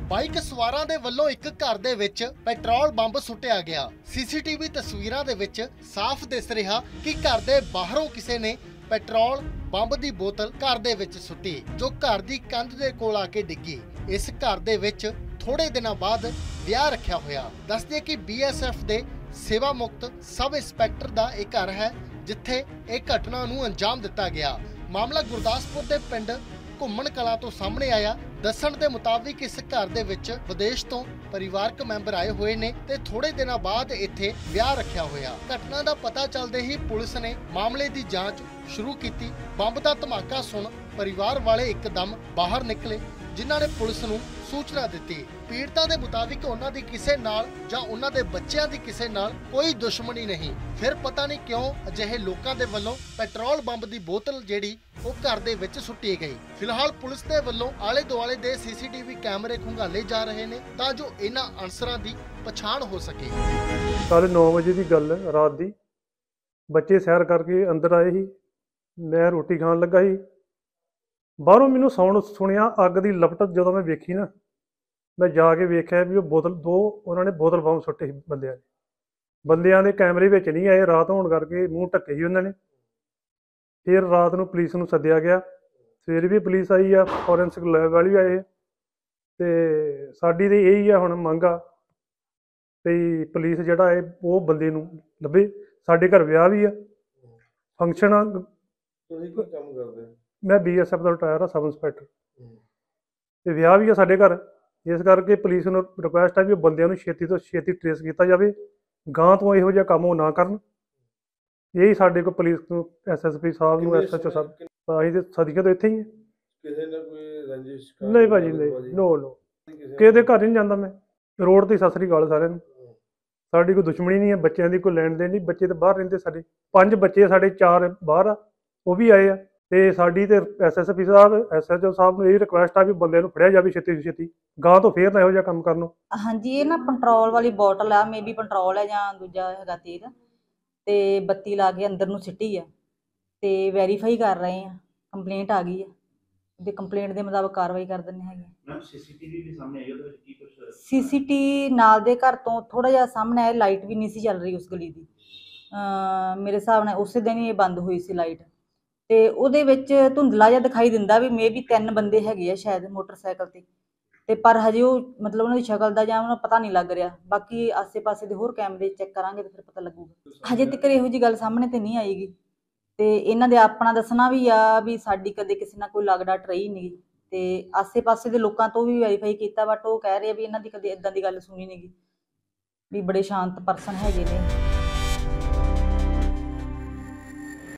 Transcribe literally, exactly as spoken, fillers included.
Bike ਸਵਾਰਾਂ ਦੇ ਵੱਲੋਂ ਇੱਕ ਘਰ ਦੇ ਵਿੱਚ ਪੈਟਰੋਲ ਬੰਬ ਸੁੱਟਿਆ ਗਿਆ। ਸੀਸੀਟੀਵੀ ਤਸਵੀਰਾਂ ਦੇ ਵਿੱਚ ਸਾਫ਼ ਦਿਸ ਰਿਹਾ ਕਿ ਘਰ ਦੇ ਬਾਹਰੋਂ ਕਿਸੇ ਨੇ ਪੈਟਰੋਲ ਬੰਬ ਦੀ ਬੋਤਲ ਘਰ ਦੇ ਵਿੱਚ ਸੁੱਟੀ, ਜੋ ਘਰ ਦੀ ਕੰਧ ਦੇ ਕੋਲ ਆ ਕੇ ਡਿੱਗੀ। ਇਸ ਘਰ ਦੇ ਵਿੱਚ ਥੋੜੇ ਦਿਨਾਂ ਬਾਅਦ ਵਿਆਹ ਰੱਖਿਆ ਹੋਇਆ। ਦੱਸਦੇ ਕਿ ਬੀਐਸਐਫ ਦੇ ਸੇਵਾ ਮੁਕਤ ਸਬ ਇੰਸਪੈਕਟਰ ਦਾ ਇਹ ਘਰ ਹੈ, ਜਿੱਥੇ ਇਹ ਘਟਨਾ ਨੂੰ ਅੰਜਾਮ ਦਿੱਤਾ ਗਿਆ। ਮਾਮਲਾ ਗੁਰਦਾਸਪੁਰ ਦੇ ਪਿੰਡ ਘੁੰਮਣ ਕਲਾਂ ਤੋਂ ਸਾਹਮਣੇ ਆਇਆ। ਦੱਸਣ ਦੇ ਮੁਤਾਬਿਕ ਇਸ ਘਰ ਦੇ ਵਿੱਚ ਵਿਦੇਸ਼ ਤੋਂ ਪਰਿਵਾਰਕ ਮੈਂਬਰ ਆਏ ਹੋਏ ਨੇ ਤੇ ਥੋੜੇ ਦਿਨਾਂ ਬਾਅਦ ਇੱਥੇ ਵਿਆਹ ਰੱਖਿਆ ਹੋਇਆ। ਘਟਨਾ ਦਾ ਪਤਾ ਚੱਲਦੇ ਹੀ ਪੁਲਿਸ ਨੇ ਮਾਮਲੇ ਦੀ ਜਾਂਚ ਸ਼ੁਰੂ ਕੀਤੀ। ਬੰਬ ਦਾ ਧਮਾਕਾ ਸੁਣ ਪਰਿਵਾਰ ਵਾਲੇ ਇੱਕਦਮ ਬਾਹਰ ਨਿਕਲੇ, ਜਿਨ੍ਹਾਂ ਨੇ ਪੁਲਿਸ ਨੂੰ ਸੂਚਨਾ ਦਿੱਤੀ। ਪੀੜਤਾਂ ਦੇ ਮੁਤਾਬਿਕ ਉਹਨਾਂ ਦੀ ਕਿਸੇ ਨਾਲ ਜਾਂ ਉਹਨਾਂ ਦੇ ਬੱਚਿਆਂ ਦੀ ਕਿਸੇ ਨਾਲ ਕੋਈ ਦੁਸ਼ਮਣੀ ਨਹੀਂ। ਫਿਰ ਪਤਾ ਨਹੀਂ ਕਿਉਂ ਅਜਿਹੇ ਲੋਕਾਂ ਦੇ ਵੱਲੋਂ ਪੈਟਰੋਲ ਬੰਬ ਦੀ ਬੋਤਲ ਜਿਹੜੀ ਉਹ ਘਰ ਦੇ ਵਿੱਚ ਸੁੱਟੀ ਗਈ। ਫਿਲਹਾਲ ਪੁਲਿਸ ਦੇ ਵੱਲੋਂ ਆਲੇ ਦੁਆਲੇ ਦੇ ਸੀਸੀਟੀਵੀ ਕੈਮਰੇ ਖੰਗਾਲੇ ਜਾ ਰਹੇ ਨੇ ਤਾਂ ਜੋ ਇਹਨਾਂ ਅਨਸਰਾਂ ਦੀ ਪਛਾਣ ਹੋ ਸਕੇ। ਕੱਲ ਨੌ ਵਜੇ ਦੀ ਗੱਲ ਹੈ, ਰਾਤ ਦੀ। ਬੱਚੇ ਸੈਰ ਕਰਕੇ ਅੰਦਰ ਆਏ ਸੀ, ਮੈਂ ਰੋਟੀ ਖਾਣ ਲੱਗਾ ਸੀ। ਬਾਹਰੋਂ ਮੈਨੂੰ ਸਾਊਂਡ ਸੁਣਿਆ ਅੱਗ ਦੀ ਲਪਟ। ਜਦੋਂ ਮੈਂ ਵੇਖੀ ਨਾ, ਮੈਂ ਜਾ ਕੇ ਵੇਖਿਆ ਵੀ ਉਹ ਬੋਤਲ ਦੋ ਉਹਨਾਂ ਨੇ ਬੋਤਲ ਬੰਬ ਸੁੱਟੇ ਸੀ ਬੰਦਿਆਂ ਨੇ। ਬੰਦਿਆਂ ਦੇ ਕੈਮਰੇ ਵਿੱਚ ਨਹੀਂ ਆਏ, ਰਾਤ ਹੋਣ ਕਰਕੇ ਮੂੰਹ ਢੱਕੇ ਸੀ ਉਹਨਾਂ ਨੇ। ਫਿਰ ਰਾਤ ਨੂੰ ਪੁਲਿਸ ਨੂੰ ਸੱਦਿਆ ਗਿਆ। ਸਵੇਰੇ ਵੀ ਪੁਲਿਸ ਆਈ ਆ, ਫੋਰੈਂਸਿਕ ਲੈਬ ਵਾਲੇ ਵੀ ਆਏ। ਤੇ ਸਾਡੀ ਤੇ ਇਹੀ ਆ ਹੁਣ ਮੰਗ ਆ ਵੀ ਪੁਲਿਸ ਜਿਹੜਾ ਹੈ ਉਹ ਬੰਦੇ ਨੂੰ ਲੱਭੇ। ਸਾਡੇ ਘਰ ਵਿਆਹ ਵੀ ਆ, ਫੰਕਸ਼ਨ ਆ। ਤੁਸੀਂ ਕੀ ਕੰਮ ਕਰਦੇ? ਮੈਂ ਬੀਐਸਐਫ ਦਾ ਰਿਟਾਇਰ ਆ, ਸਬ ਇੰਸਪੈਕਟਰ। ਤੇ ਵਿਆਹ ਵੀ ਆ ਸਾਡੇ ਘਰ। ਇਸ ਕਰਕੇ ਪੁਲਿਸ ਨੂੰ ਰਿਕੁਐਸਟ ਆ ਵੀ ਉਹ ਬੰਦਿਆਂ ਨੂੰ ਛੇਤੀ ਤੋਂ ਛੇਤੀ ਟ੍ਰੇਸ ਕੀਤਾ ਜਾਵੇ, ਗਾਂ ਤੋਂ ਇਹੋ ਜਿਹਾ ਕੰਮ ਉਹ ਨਾ ਕਰਨ। ਇਹੀ ਸਾਡੇ ਕੋਲ ਪੁਲਿਸ ਨੂੰ, ਐਸਐਸਪੀ ਸਾਹਿਬ ਨੂੰ, ਐਸਐਚਓ ਸਾਹਿਬ, ਅਸੀਂ ਤੇ ਸਦੀਆਂ ਤੋਂ ਇੱਥੇ ਹੀ ਹਾਂ। ਕਿਸੇ ਨੇ ਕੋਈ ਰੰਜਿਸ਼? ਨਹੀਂ ਭਾਜੀ, ਨਹੀਂ, ਨੋ ਨੋ ਕਿਸੇ ਦੇ ਘਰ ਨਹੀਂ ਜਾਂਦਾ ਮੈਂ। ਰੋਡ ਤੇ ਸਤਿ ਸ੍ਰੀ ਅਕਾਲ ਸਾਰਿਆਂ ਨੂੰ। ਸਾਡੀ ਕੋਈ ਦੁਸ਼ਮਣੀ ਨਹੀਂ ਹੈ, ਬੱਚਿਆਂ ਦੀ ਕੋਈ ਲੈਣ ਦੇਣ ਨਹੀਂ। ਬੱਚੇ ਤਾਂ ਬਾਹਰ ਰਹਿੰਦੇ ਸਾਡੇ, ਪੰਜ ਬੱਚੇ ਸਾਡੇ, ਚਾਰ ਬਾਹਰ ਆ, ਉਹ ਵੀ ਆਏ ਆ। ਤੇ ਸਾਡੀ ਤੇ ਐਸਐਸਪੀ ਸਾਹਿਬ, ਐਸਐਚਓ ਸਾਹਿਬ ਨੂੰ ਇਹ ਰਿਕੁਐਸਟ ਆ ਵੀ ਬੰਦੇ ਨੂੰ ਫੜਿਆ ਜਾਵੇ ਛੇਤੀ ਤੋਂ ਛੇਤੀ, ਗਾਂ ਤੋਂ ਫੇਰ ਨਾ ਇਹੋ ਜਿਹਾ ਕੰਮ ਕਰਨ ਨੂੰ। ਹਾਂਜੀ, ਇਹ ਨਾ ਪੈਟਰੋਲ ਵਾਲੀ ਬੋਟਲ ਆ, ਮੇਬੀ ਪੈਟਰੋਲ ਹੈ ਜਾਂ ਦੂਜਾ ਹੈਗਾ ਤੇਲ, ਤੇ ਬੱਤੀ ਲਾ ਕੇ ਅੰਦਰ ਨੂੰ ਸਿੱਟੀ ਆ। ਤੇ ਵੈਰੀਫਾਈ ਕਰ ਰਹੇ ਆ, ਕੰਪਲੇਂਟ ਆ ਗਈ ਆ ਤੇ ਕੰਪਲੇਂਟ ਦੇ ਮੁਤਾਬਕ ਕਾਰਵਾਈ ਕਰ ਦਿੰਦੇ ਹੈਗੇ। ਮੈਮ ਸੀਸੀਟੀਵੀ ਵੀ ਸਾਹਮਣੇ ਆਈ, ਉਹਦੇ ਵਿੱਚ ਕੀ ਕੁਝ? ਸੀਸੀਟੀ ਨਾਲ ਦੇ ਘਰ ਤੋਂ ਥੋੜਾ ਜਿਹਾ ਸਾਹਮਣੇ ਆਇਆ, ਲਾਈਟ ਵੀ ਨਹੀਂ ਸੀ ਚੱਲ ਰਹੀ ਉਸ ਗਲੀ ਦੀ। ਮੇਰੇ ਹਿਸਾਬ ਨਾਲ ਉਸੇ ਦਿਨ ਹੀ ਇਹ ਬੰਦ ਹੋਈ ਸੀ ਲਾਈਟ। ਤੇ ਉਹਦੇ ਵਿੱਚ ਧੁੰਦਲਾ ਜਿਹਾ ਦਿਖਾਈ ਦਿੰਦਾ ਵੀ ਮੇ ਵੀ ਤਿੰਨ ਬੰਦੇ ਹੈਗੇ ਆ ਸ਼ਾਇਦ ਮੋਟਰਸਾਈਕਲ ਤੇ ਤੇ ਪਰ ਹਜੇ ਉਹ ਮਤਲਬ ਉਹਨਾਂ ਦੀ ਸ਼ਕਲ ਦਾ ਜਾਂ ਉਹਨਾਂ ਪਤਾ ਨਹੀਂ ਲੱਗ ਰਿਹਾ। ਬਾਕੀ ਆਸੇ ਪਾਸੇ ਦੇ ਹੋਰ ਕੈਮਰੇ ਚੈੱਕ ਕਰਾਂਗੇ ਤੇ ਫਿਰ ਪਤਾ ਲੱਗੂਗਾ। ਹਜੇ ਤੱਕ ਇਹੋ ਜਿਹੀ ਗੱਲ ਸਾਹਮਣੇ ਤੇ ਨਹੀਂ ਆਏਗੀ। ਤੇ ਇਹਨਾਂ ਦੇ ਆਪਣਾ ਦੱਸਣਾ ਵੀ ਆ ਵੀ ਸਾਡੀ ਕਦੇ ਕਿਸੇ ਨਾਲ ਕੋਈ ਲੱਗਦਾ ਟਰਈ ਨਹੀਂ। ਤੇ ਆਸੇ ਪਾਸੇ ਦੇ ਲੋਕਾਂ ਤੋਂ ਵੀ ਵੈਰੀਫਾਈ ਕੀਤਾ, ਬਟ ਉਹ ਕਹਿ ਰਹੇ ਆ ਵੀ ਇਹਨਾਂ ਦੀ ਕਦੇ ਇਦਾਂ ਦੀ ਗੱਲ ਸੁਣੀ ਨਹੀਂ ਗੀ, ਵੀ ਬੜੇ ਸ਼ਾਂਤ ਪਰਸਨ ਹੈਗੇ ਨੇ।